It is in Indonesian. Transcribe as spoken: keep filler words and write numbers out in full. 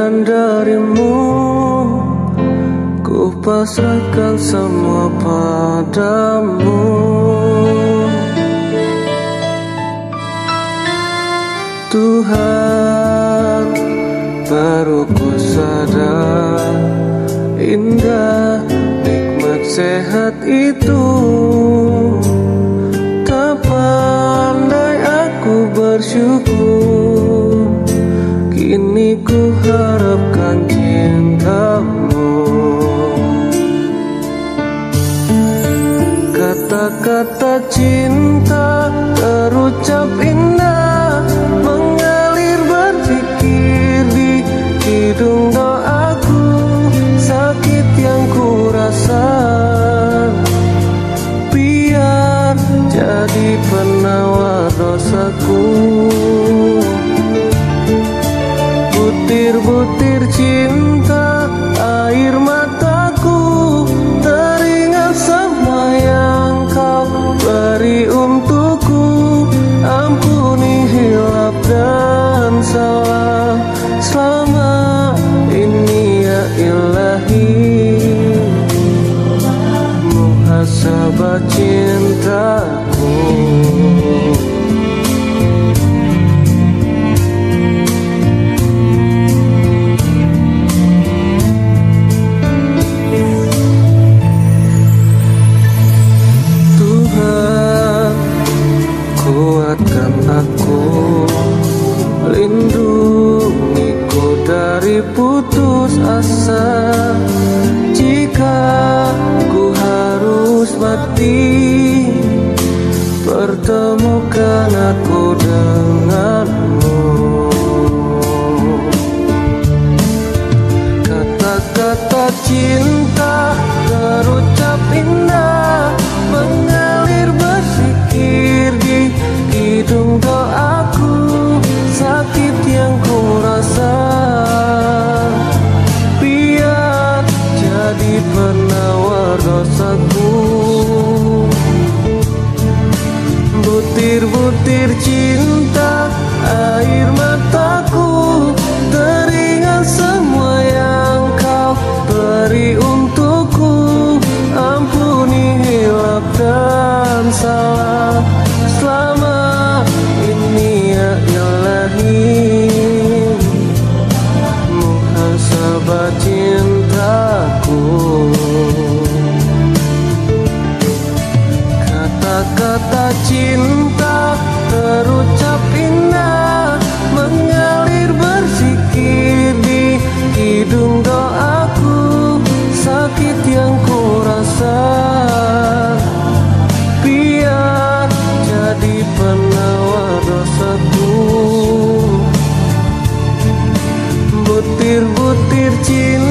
bukan darimu. Ku pasrahkan semua padamu. Tuhan, baru ku sadar indah nikmat sehat itu. Tak pandai aku bersyukur, kini ku harapkan cintamu. Kata-kata cinta terucap indah, mengalir berzikir di hidung doaku. Sakit yang ku rasa biar jadi penawar dosaku. Butir-butir cinta air mataku, teringat semua yang kau beri untukku. Ampuni hilap dan salah selama ini ya Ilahi. Muhasabah cintaku. Kuatkan aku, lindungiku dari putus asa. Jika ku harus mati, pertemukan aku denganmu. Kata-kata cinta terucap indah, mengalir berzikir di hidung doaku. Sakit yang ku rasa biar jadi penawar dosaku. Butir-butir cinta air mataku, teringat semua yang kau beri untukku. Ampuni hilap dan salah selama ini ya Ilahi. Muhasabah cintaku. Kata-kata cinta terucap indah, mengalir berzikir di hidung doaku. Sakit yang ku rasa biar jadi penawar dosaku. Butir-butir cinta